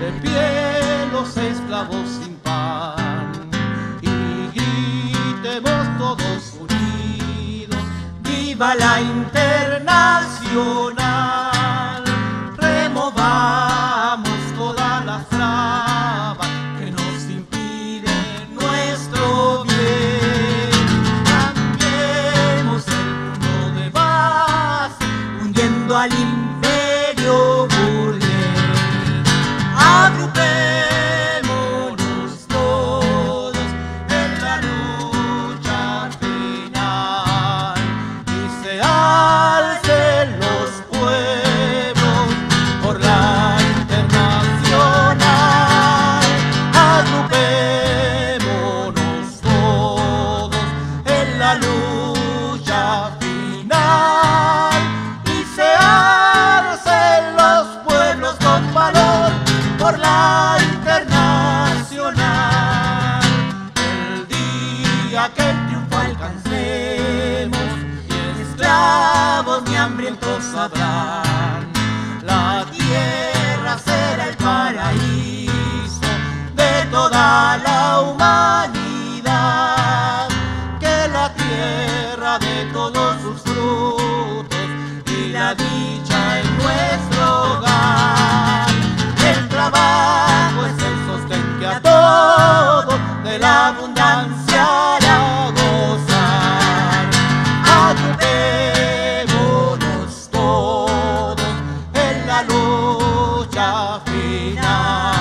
de pie los esclavos sin pan, y gritemos todos unidos, ¡viva la Internacional! Removamos todas las trabas que nos impiden nuestro bien. Cambiemos el mundo de base, hundiendo al imperio burgués. Agrupémonos todos en la lucha final y se alcen los pueblos por la Internacional. Agrupémonos todos en la lucha final y se alcen los pueblos con valor por la Internacional. El día que el triunfo alcancemos, ni esclavos ni hambrientos sabrán, la tierra será el paraíso de toda la humanidad. Que la tierra de todos sus frutos y la dicha en nuestro hogar. El trabajo es el sostén que a todo de la abundancia hará gozar. Agrupémonos todos en la lucha final.